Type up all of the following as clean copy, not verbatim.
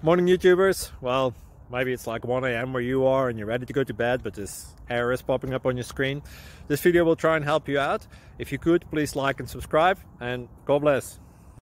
Morning YouTubers. Well, maybe it's like 1 a.m. where you are and you're ready to go to bed, but this error is popping up on your screen. This video will try and help you out. If you could, please like and subscribe, and God bless.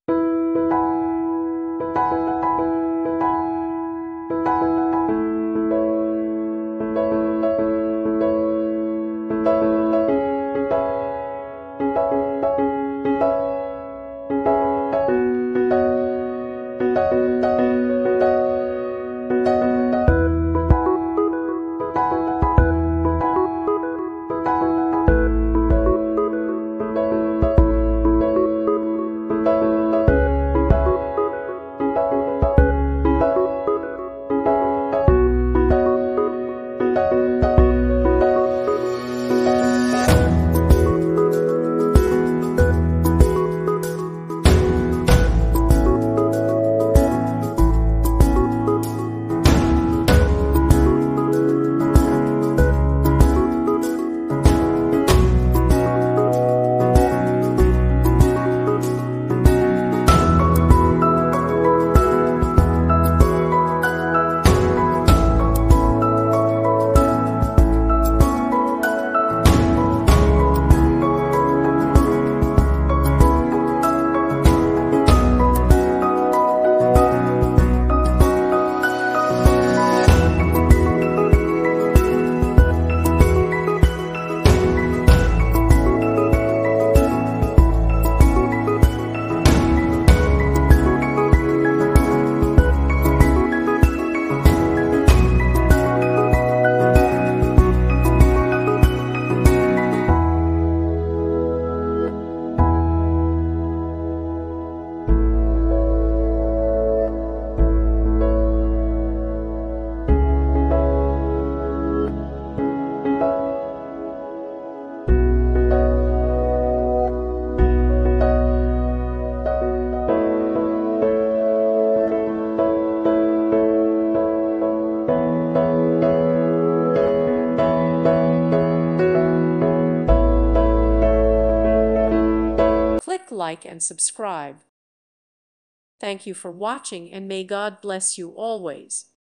Click like and subscribe. Thank you for watching, and may God bless you always.